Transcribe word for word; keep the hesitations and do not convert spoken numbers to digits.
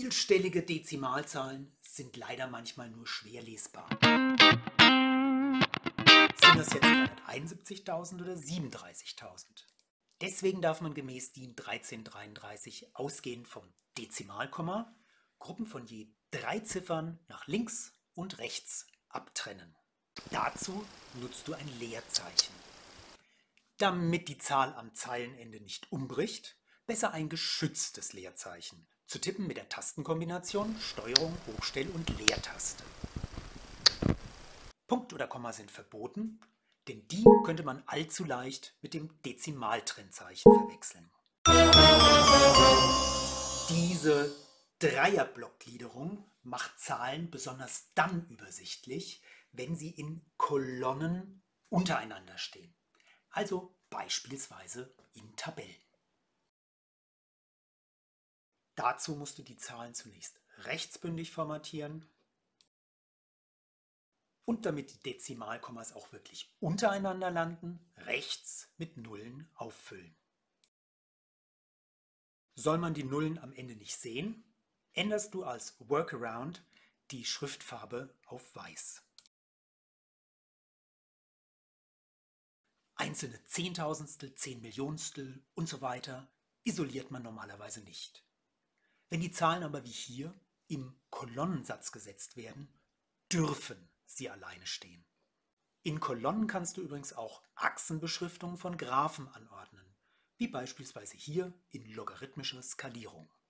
Vielstellige Dezimalzahlen sind leider manchmal nur schwer lesbar. Sind das jetzt dreihunderteinundsiebzigtausend oder siebenunddreißigtausend? Deswegen darf man gemäß DIN dreizehnhundertdreiunddreißig ausgehend vom Dezimalkomma Gruppen von je drei Ziffern nach links und rechts abtrennen. Dazu nutzt du ein Leerzeichen. Damit die Zahl am Zeilenende nicht umbricht, besser ein geschütztes Leerzeichen. Zu tippen mit der Tastenkombination Steuerung, Hochstell- und Leertaste. Punkt oder Komma sind verboten, denn die könnte man allzu leicht mit dem Dezimaltrennzeichen verwechseln. Diese Dreierblockgliederung macht Zahlen besonders dann übersichtlich, wenn sie in Kolonnen untereinander stehen, also beispielsweise in Tabellen. Dazu musst du die Zahlen zunächst rechtsbündig formatieren und damit die Dezimalkommas auch wirklich untereinander landen, rechts mit Nullen auffüllen. Soll man die Nullen am Ende nicht sehen, änderst du als Workaround die Schriftfarbe auf weiß. Einzelne Zehntausendstel, Zehnmillionstel und so weiter isoliert man normalerweise nicht. Wenn die Zahlen aber wie hier im Kolonnensatz gesetzt werden, dürfen sie alleine stehen. In Kolonnen kannst du übrigens auch Achsenbeschriftungen von Graphen anordnen, wie beispielsweise hier in logarithmischer Skalierung.